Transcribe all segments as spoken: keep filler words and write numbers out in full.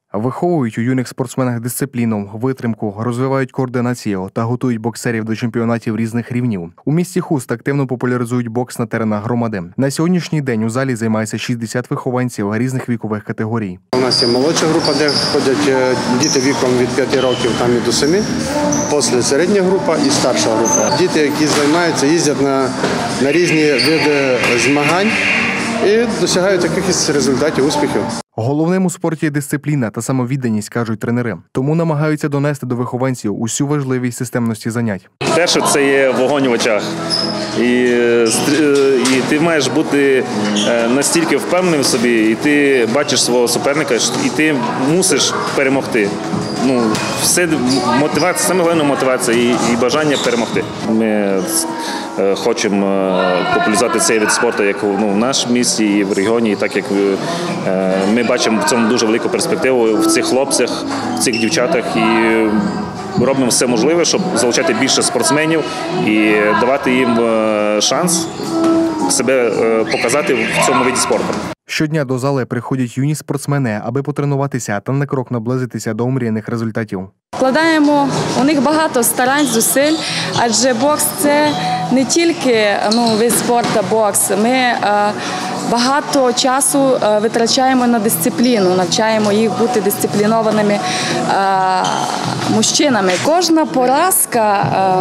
Виховують у юних спортсменах дисципліну, витримку, розвивають координацію та готують боксерів до чемпіонатів різних рівнів. У місті Хуст активно популяризують бокс на теренах громади. На сьогоднішній день у залі займається шістдесят вихованців різних вікових категорій. У нас є молодша група, де ходять діти віком від п'яти років там і до семи, після середня група і старша група. Діти, які займаються, їздять на, на різні види змагань і досягають якихось результатів, успіхів. Головним у спорті є дисципліна та самовідданість, кажуть тренери. Тому намагаються донести до вихованців усю важливість системності занять. Перше – це є вогонь в очах. І, і ти маєш бути настільки впевненим в собі, і ти бачиш свого суперника, і ти мусиш перемогти. Ну, все мотивація, саме головне мотивація і, і бажання перемогти. Ми хочемо популяризувати цей вид спорту як ну, в нашому місті і в регіоні, і так як ми бачимо в цьому дуже велику перспективу в цих хлопцях, в цих дівчатах. І робимо все можливе, щоб залучати більше спортсменів і давати їм шанс себе показати в цьому виді спорту. Щодня до зали приходять юні спортсмени, аби потренуватися та на крок наблизитися до омріяних результатів. Вкладаємо у них багато старань, зусиль, адже бокс – це не тільки ну, вид спорту бокс. Ми е, багато часу е, витрачаємо на дисципліну, навчаємо їх бути дисциплінованими е, мужчинами. Кожна поразка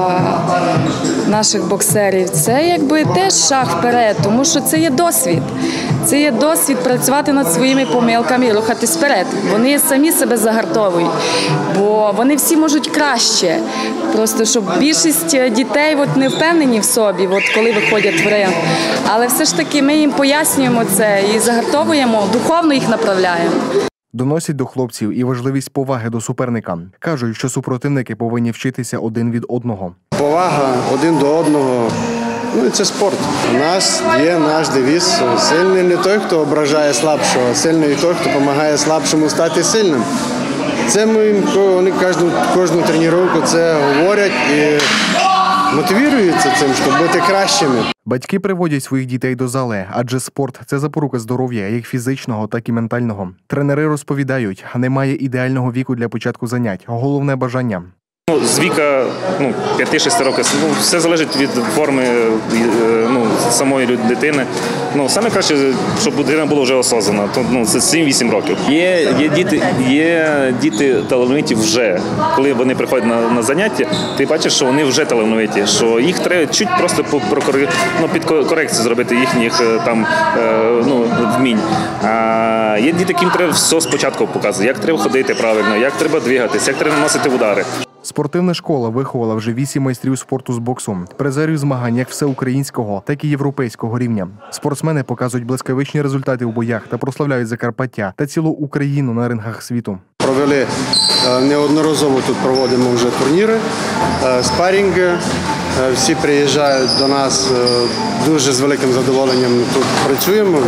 е, наших боксерів – це якби теж шаг вперед, тому що це є досвід. Це є досвід працювати над своїми помилками і рухатись вперед. Вони самі себе загартовують, бо вони всі можуть краще. Просто щоб більшість дітей от, не впевнені в собі, от, коли виходять в ринг. Але все ж таки ми їм пояснюємо це і загартовуємо, духовно їх направляємо. Доносять до хлопців і важливість поваги до суперника. Кажуть, що супротивники повинні вчитися один від одного. Повага один до одного. Ну, це спорт. У нас є наш девіз. Сильний не той, хто ображає слабшого, а сильний той, хто допомагає слабшому стати сильним. Це ми їм вони кожну, кожну тренування це говорять і мотивуються цим, щоб бути кращими. Батьки приводять своїх дітей до зали, адже спорт – це запорука здоров'я, як фізичного, так і ментального. Тренери розповідають, немає ідеального віку для початку занять, головне – бажання. Ну, з віка ну, п'яти-шести років ну, все залежить від форми ну, самої дитини. Ну, саме краще, щоб дитина була вже осознана, то ну, це сім-вісім років. Є, є, діти, є діти талановиті вже. Коли вони приходять на, на заняття, ти бачиш, що вони вже талановиті, що їх треба чуть просто по, ну, під корекцію зробити їхніх там, ну, вмінь. А є діти, яким треба все спочатку показувати, як треба ходити правильно, як треба двигатися, як треба наносити удари. Спортивна школа виховала вже вісім майстрів спорту з боксу, призерів змагань як всеукраїнського, так і європейського рівня. Спортсмени показують блискавичні результати у боях та прославляють Закарпаття та цілу Україну на рингах світу. Провели неодноразово тут проводимо вже турніри, спарринги. Всі приїжджають до нас дуже з великим задоволенням. Тут працюємо,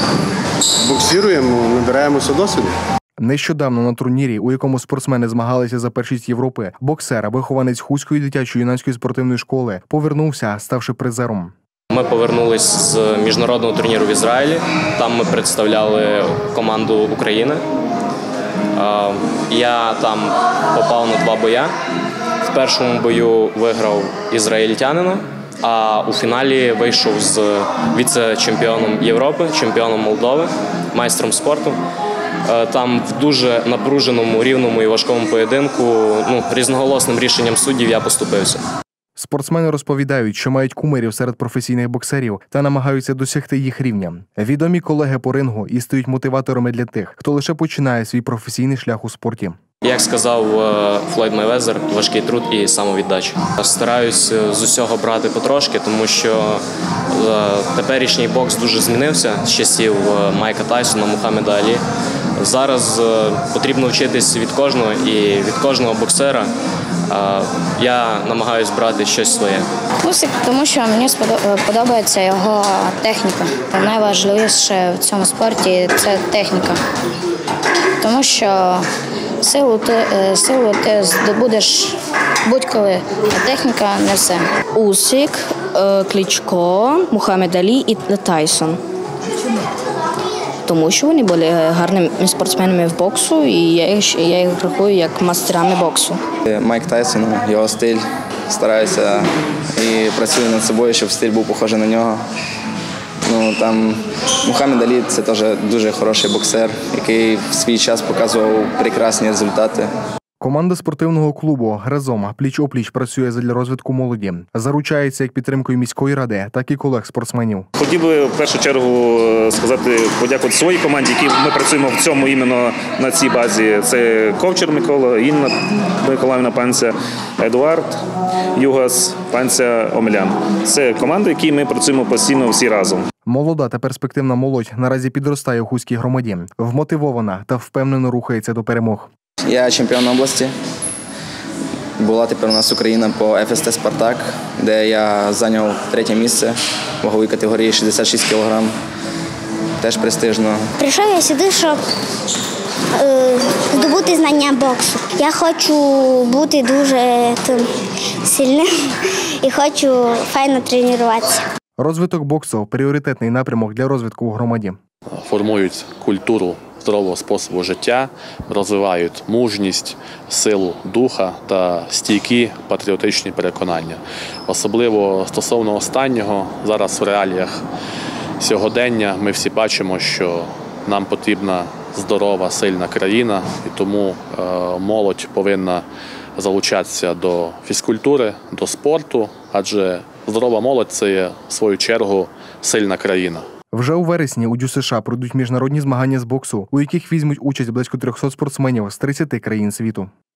боксируємо, набираємося досвіду. Нещодавно на турнірі, у якому спортсмени змагалися за першість Європи, боксер, вихованець Хуської дитячо-юнацької спортивної школи, повернувся, ставши призером. Ми повернулись з міжнародного турніру в Ізраїлі. Там ми представляли команду України. Я там попав на два бої. В першому бою виграв ізраїльтянина, а у фіналі вийшов з віце-чемпіоном Європи, чемпіоном Молдови, майстром спорту. Там в дуже напруженому, рівному і важкому поєдинку ну, різноголосним рішенням суддів я поступився. Спортсмени розповідають, що мають кумирів серед професійних боксерів та намагаються досягти їх рівня. Відомі колеги по рингу і стають мотиваторами для тих, хто лише починає свій професійний шлях у спорті. Як сказав Флойд Мейвезер, важкий труд і самовіддача. Стараюсь з усього брати потрошки, тому що теперішній бокс дуже змінився з часів Майка Тайсона, Мухаммеда Алі. Зараз потрібно вчитись від кожного і від кожного боксера. Я намагаюсь брати щось своє. Усик, тому що мені подобається його техніка. Найважливіше в цьому спорті – це техніка. Тому що силу ти, силу ти здобудеш будь-коли, а техніка не все. Усик, Кличко, Мухаммед Алі і Тайсон. тому що вони були гарними спортсменами в боксу, і я їх, я їх рахую як мастерами боксу. Майк Тайсон, його стиль, стараюся і працюю над собою, щоб стиль був похожий на нього. Ну, там Мухаммед Алі – це теж дуже хороший боксер, який в свій час показував прекрасні результати. Команда спортивного клубу «Разом» пліч-опліч працює задля розвитку молоді. Заручається як підтримкою міської ради, так і колег-спортсменів. Хотів би в першу чергу сказати, подякувати своїй команді, які ми працюємо в цьому іменно на цій базі. Це Ковчар Микола, Інна Миколаївна Панця, Едуард Югас, Панця Омелян. Це команди, які ми працюємо постійно всі разом. Молода та перспективна молодь наразі підростає у Хуській громаді. Вмотивована та впевнено рухається до перемог. Я чемпіон області. Була тепер у нас Україна по еф ес те «Спартак», де я зайняв третє місце в ваговій категорії шістдесят шість кілограм. Теж престижно. Прийшов я сюди, щоб е, здобути знання боксу. Я хочу бути дуже там, сильним і хочу файно тренуватися. Розвиток боксу – пріоритетний напрямок для розвитку у громаді. Формують культуру здорового способу життя, розвивають мужність, силу духа та стійкі патріотичні переконання. Особливо стосовно останнього, зараз в реаліях сьогодення ми всі бачимо, що нам потрібна здорова, сильна країна, і тому молодь повинна залучатися до фізкультури, до спорту, адже здорова молодь – це є, в свою чергу, сильна країна. Вже у вересні у ДЮСШ пройдуть міжнародні змагання з боксу, у яких візьмуть участь близько трьохсот спортсменів з тридцяти країн світу.